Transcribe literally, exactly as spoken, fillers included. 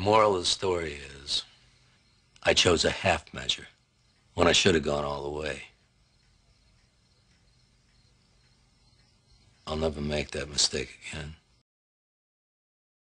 moral of the story is, I chose a half measure when I should have gone all the way. I'll never make that mistake again.